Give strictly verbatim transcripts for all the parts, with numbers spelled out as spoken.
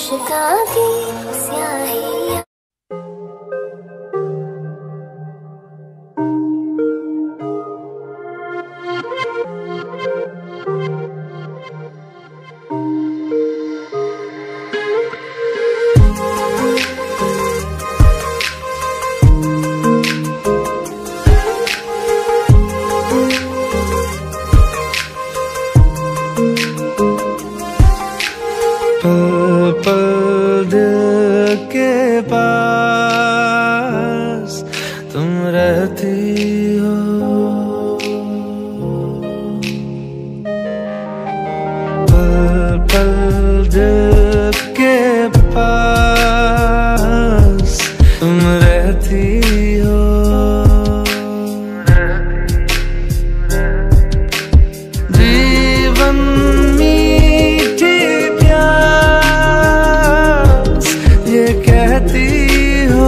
आशिका की स्याही। पल पल दिल के पास तुम रहती हो, पल पल दिल के पास तुम रहती हो। जीवन मीठी प्यास ये कहती हो,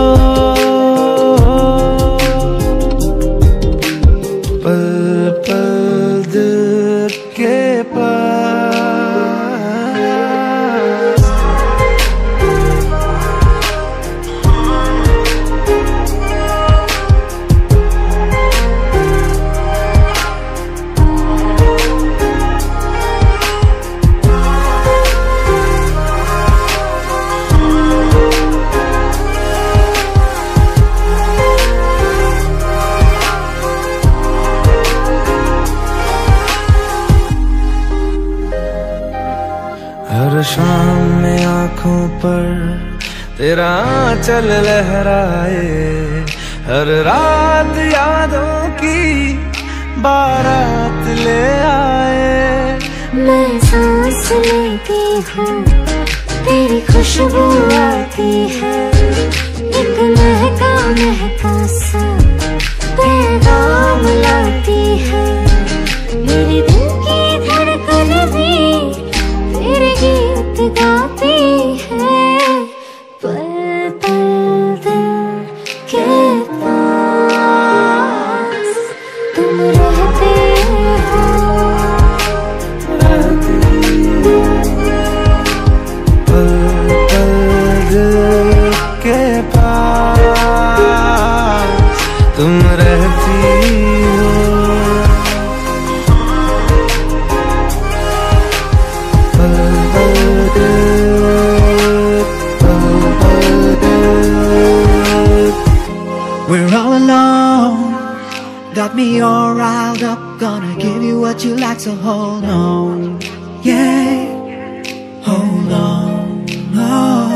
पल पल दिल के पास। हर शाम में आँखों पर तेरा आंचल लहराए, हर रात यादों की बारात ले आए। मैं सांस लेती हूँ तेरी खुशबू आती है, एक महका महका सा पैगाम लाती है। मेरे दिल की धड़कन भी तेरे गीत गाती है। पल पल दिल के पास तुम रहते हो, पल पल दिल के पास तुम रहती हो। We're all alone, got me all riled up. Gonna give you what you like, so hold on. Yeah, hold on. Oh.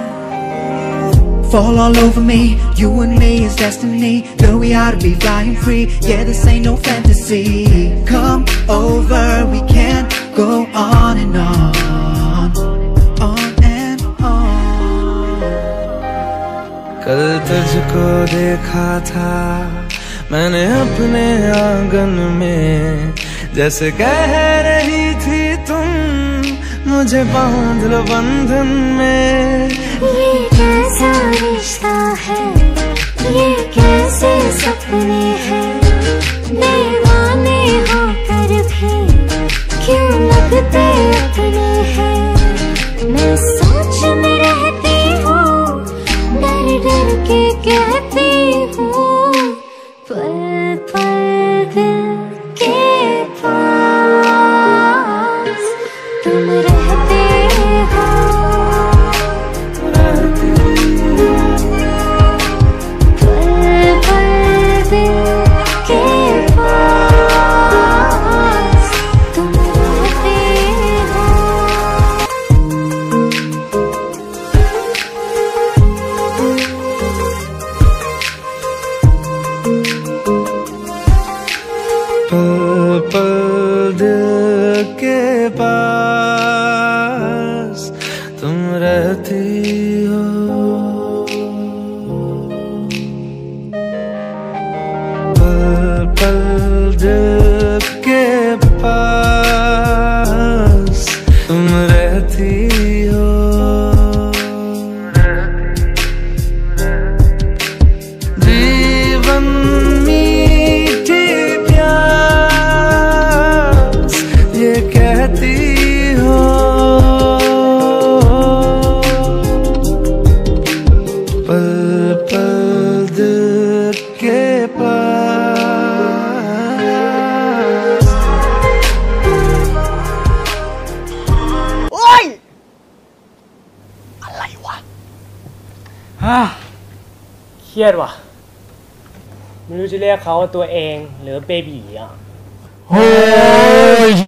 Fall all over me, you and me is destiny. Girl, we ought to be flying free. Yeah, this ain't no fantasy. Come over, we can't go on and on. On and on. कल तुझको देखा था मैंने अपने आंगन में, जैसे कह रही थी तुम मुझे बांध लो बंधन में। ये कैसा रिश्ता है, ये कैसे सपने हैं, दीवाने होकर भी क्यों लगते अपने हैं। मैं सोच में रहती हूँ, डर डर के कहती हूँ, पल पल दिल के पास तुम रहते हो। पल पल दिल के पास तुम रहती हो, पल पल दिल के पास तुम रहती हो। जीवन मीठी प्यास ये कहती हो, के पास। โอ้ยอะไรวะฮ่าเครียดว่ะไม่รู้จะเรียกเขาว่าตัวเองหรือเบบีอ่ะโอ้ย